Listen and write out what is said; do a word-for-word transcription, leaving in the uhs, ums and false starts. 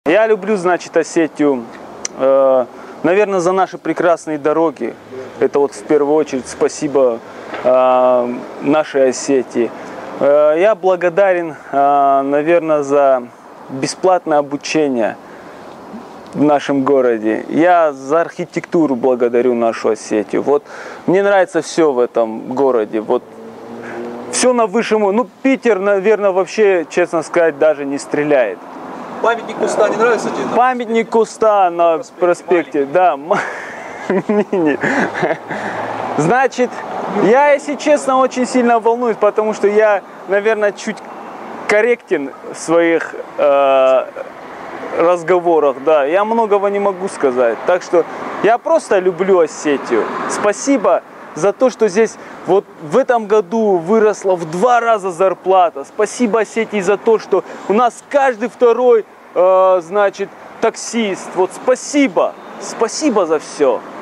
Я люблю, значит, Осетию, э, наверное, за наши прекрасные дороги. Это вот в первую очередь спасибо э, нашей Осетии. Э, я благодарен, э, наверное, за бесплатное обучение в нашем городе. Я за архитектуру благодарю нашу Осетию. Вот мне нравится все в этом городе. Вот все на высшем уровне. Ну, Питер, наверное, вообще, честно сказать, даже не стреляет. Памятник куста не нравится тебе? Памятник куста на проспекте, да. Значит, я, если честно, очень сильно волнуюсь, потому что я, наверное, чуть корректен в своих э, разговорах, да. Я многого не могу сказать. Так что я просто люблю Осетию. Спасибо за то, что здесь вот в этом году выросла в два раза зарплата. Спасибо Осетии за то, что у нас каждый второй, э, значит, таксист. Вот спасибо, спасибо за все.